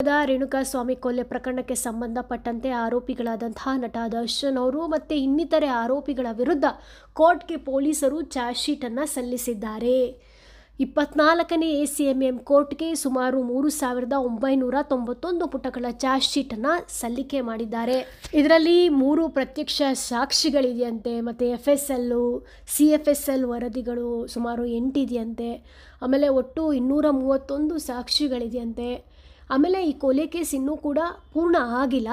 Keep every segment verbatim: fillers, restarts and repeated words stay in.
ರೇಣುಕಾಸ್ವಾಮಿ ಕೊಲೆ ಪ್ರಕರಣಕ್ಕೆ ಸಂಬಂಧಪಟ್ಟಂತೆ ಆರೋಪಿಗಳಾದಂತಹ ನಟ ದರ್ಶನ್ ಅವರು ಮತ್ತು ಇನ್ನಿತರೆ ಆರೋಪಿಗಳ ವಿರುದ್ಧ ಕೋರ್ಟ್ಗೆ ಪೊಲೀಸರು ಚಾರ್ಜ್ ಶೀಟನ್ನು ಸಲ್ಲಿಸಿದ್ದಾರೆ. ಇಪ್ಪತ್ನಾಲ್ಕನೇ ಎ ಸಿ ಎಂ ಎಂ ಕೋರ್ಟ್ಗೆ ಸುಮಾರು ಮೂರು ಸಾವಿರದ ಒಂಬೈನೂರ ತೊಂಬತ್ತೊಂದು ಪುಟಗಳ ಚಾರ್ಜ್ ಶೀಟನ್ನು ಸಲ್ಲಿಕೆ ಮಾಡಿದ್ದಾರೆ. ಇದರಲ್ಲಿ ಮೂರು ಪ್ರತ್ಯಕ್ಷ ಸಾಕ್ಷಿಗಳಿದೆಯಂತೆ, ಮತ್ತು ಎಫ್ ಎಸ್ ಎಲ್ಲು ಸಿ ಎಫ್ ಎಸ್ ಎಲ್ ವರದಿಗಳು ಸುಮಾರು ಎಂಟಿದೆಯಂತೆ. ಆಮೇಲೆ ಒಟ್ಟು ಇನ್ನೂರ ಮೂವತ್ತೊಂದು ಸಾಕ್ಷಿಗಳಿದೆಯಂತೆ. ಆಮೇಲೆ ಈ ಕೊಲೆ ಕೇಸ್ ಇನ್ನೂ ಕೂಡ ಪೂರ್ಣ ಆಗಿಲ್ಲ.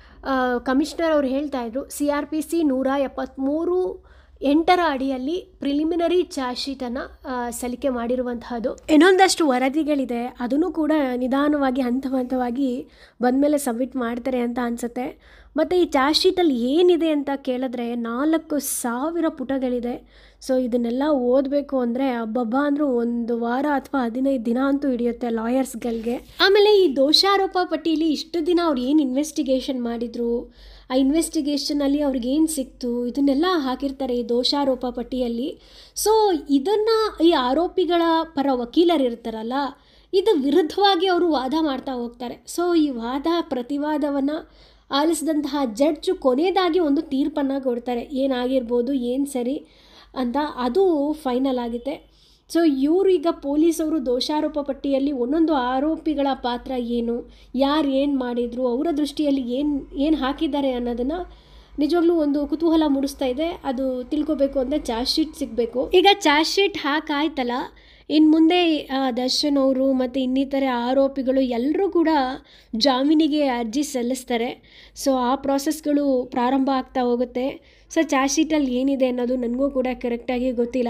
ಕಮಿಷನರ್ ಅವರು ಹೇಳ್ತಾ ಇದ್ರು ಸಿ ಆರ್ ಪಿ ಸಿ ನೂರ ಎಪ್ಪತ್ತ್ಮೂರು ಎಂಟರ ಅಡಿಯಲ್ಲಿ ಪ್ರಿಲಿಮಿನರಿ ಚಾರ್ಜ್ ಶೀಟನ್ನು ಸಲ್ಲಿಕೆ ಮಾಡಿರುವಂತಹದ್ದು. ಇನ್ನೊಂದಷ್ಟು ವರದಿಗಳಿದೆ, ಅದನ್ನು ಕೂಡ ನಿಧಾನವಾಗಿ ಹಂತ ಹಂತವಾಗಿ ಬಂದಮೇಲೆ ಸಬ್ಮಿಟ್ ಮಾಡ್ತಾರೆ ಅಂತ ಅನಿಸುತ್ತೆ. ಮತ್ತು ಈ ಚಾರ್ಜ್ ಶೀಟಲ್ಲಿ ಏನಿದೆ ಅಂತ ಕೇಳಿದ್ರೆ ನಾಲ್ಕು ಸಾವಿರ ಪುಟಗಳಿದೆ. ಸೊ ಇದನ್ನೆಲ್ಲ ಓದಬೇಕು ಅಂದರೆ ಹಬ್ಬಬ್ಬ ಅಂದರೂ ಒಂದು ವಾರ ಅಥವಾ ಹದಿನೈದು ದಿನ ಅಂತೂ ಹಿಡಿಯುತ್ತೆ ಲಾಯರ್ಸ್ಗಳಿಗೆ. ಆಮೇಲೆ ಈ ದೋಷಾರೋಪ ಪಟ್ಟಿಯಲ್ಲಿ ಇಷ್ಟು ದಿನ ಅವ್ರು ಏನು ಇನ್ವೆಸ್ಟಿಗೇಷನ್ ಮಾಡಿದರು, ಆ ಇನ್ವೆಸ್ಟಿಗೇಷನಲ್ಲಿ ಅವ್ರಿಗೇನು ಸಿಕ್ತು, ಇದನ್ನೆಲ್ಲ ಹಾಕಿರ್ತಾರೆ ಈ ದೋಷಾರೋಪ ಪಟ್ಟಿಯಲ್ಲಿ. ಸೊ ಇದನ್ನು ಈ ಆರೋಪಿಗಳ ಪರ ವಕೀಲರಿರ್ತಾರಲ್ಲ, ಇದು ವಿರುದ್ಧವಾಗಿ ಅವರು ವಾದ ಮಾಡ್ತಾ ಹೋಗ್ತಾರೆ. ಸೊ ಈ ವಾದ ಪ್ರತಿವಾದವನ್ನು ಆಲಿಸಿದಂತಹ ಜಡ್ಜು ಕೊನೆಯದಾಗಿ ಒಂದು ತೀರ್ಪನ್ನು ಕೊಡ್ತಾರೆ, ಏನಾಗಿರ್ಬೋದು, ಏನು ಸರಿ ಅಂತ. ಅದು ಫೈನಲ್ ಆಗುತ್ತೆ. ಸೊ ಇವರು ಈಗ ಪೊಲೀಸವರು ದೋಷಾರೋಪ ಪಟ್ಟಿಯಲ್ಲಿ ಒಂದೊಂದು ಆರೋಪಿಗಳ ಪಾತ್ರ ಏನು, ಯಾರು ಏನು ಮಾಡಿದರು, ಅವರ ದೃಷ್ಟಿಯಲ್ಲಿ ಏನು ಏನು ಹಾಕಿದ್ದಾರೆ ಅನ್ನೋದನ್ನು ನಿಜವಾಗ್ಲೂ ಒಂದು ಕುತೂಹಲ ಮೂಡಿಸ್ತಾ ಇದೆ. ಅದು ತಿಳ್ಕೊಬೇಕು ಅಂದರೆ ಚಾರ್ಜ್ ಶೀಟ್ ಸಿಗಬೇಕು. ಈಗ ಚಾರ್ಜ್ ಶೀಟ್ ಹಾಕಾಯ್ತಲ್ಲ, ಇನ್ನು ಮುಂದೆ ದರ್ಶನ್ ಅವರು ಮತ್ತು ಇನ್ನಿತರೆ ಆರೋಪಿಗಳು ಎಲ್ಲರೂ ಕೂಡ ಜಾಮೀನಿಗೆ ಅರ್ಜಿ ಸಲ್ಲಿಸ್ತಾರೆ. ಸೊ ಆ ಪ್ರಾಸೆಸ್ಗಳು ಪ್ರಾರಂಭ ಆಗ್ತಾ ಹೋಗುತ್ತೆ. ಸೊ ಚಾರ್ಜ್ ಶೀಟಲ್ಲಿ ಏನಿದೆ ಅನ್ನೋದು ನನಗೂ ಕೂಡ ಕರೆಕ್ಟಾಗಿ ಗೊತ್ತಿಲ್ಲ.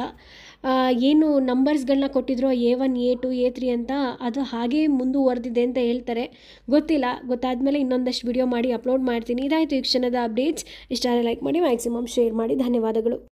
ಏನು ನಂಬರ್ಸ್ಗಳನ್ನ ಕೊಟ್ಟಿದ್ರು A one A two A three ಅಂತ, ಅದು ಹಾಗೇ ಮುಂದುವರೆದಿದೆ ಅಂತ ಹೇಳ್ತಾರೆ. ಗೊತ್ತಿಲ್ಲ, ಗೊತ್ತಾದಮೇಲೆ ಇನ್ನೊಂದಷ್ಟು ವಿಡಿಯೋ ಮಾಡಿ ಅಪ್ಲೋಡ್ ಮಾಡ್ತೀನಿ. ಇದಾಯಿತು ಈ ಕ್ಷಣದ ಅಪ್ಡೇಟ್ಸ್. ಇಷ್ಟ ಲೈಕ್ ಮಾಡಿ, ಮ್ಯಾಕ್ಸಿಮಮ್ ಶೇರ್ ಮಾಡಿ. ಧನ್ಯವಾದಗಳು.